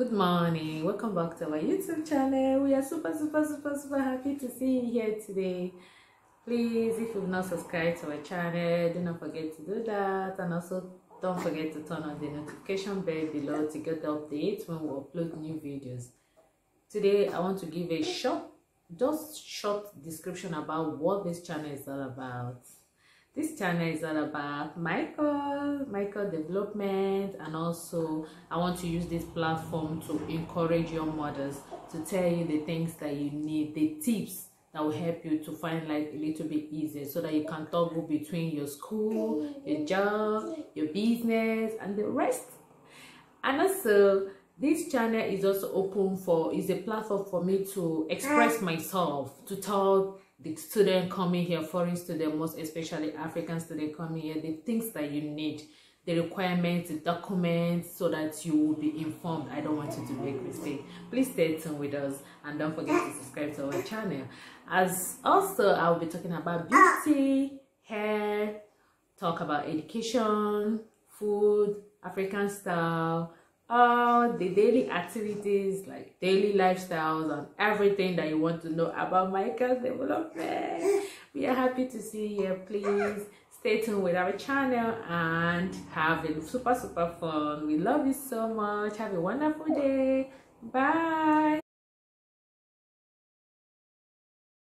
Good morning, welcome back to our YouTube channel. We are super happy to see you here today. Please, if you've not subscribed to our channel, do not forget to do that, and also don't forget to turn on the notification bell below to get the updates when we upload new videos. Today I want to give a short description about what this channel is all about. This channel is all about micro development, and also I want to use this platform to encourage your mothers, to tell you the things that you need, the tips that will help you to find life a little bit easier, so that you can toggle between your school, your job, your business, and the rest. And also, this channel is also open is a platform for me to express myself, to tell the student coming here, foreign student, most especially African student coming here, the things that you need, the requirements, the documents, so that you will be informed. I don't want you to make mistakes. Please stay tuned with us, and don't forget to subscribe to our channel. As also, I will be talking about beauty, hair, talk about education, food, African style, all the daily activities, like daily lifestyles, and everything that you want to know about micro development. We are happy to see you here. Please stay tuned with our channel and have a super fun. We love you so much. Have a wonderful day. Bye.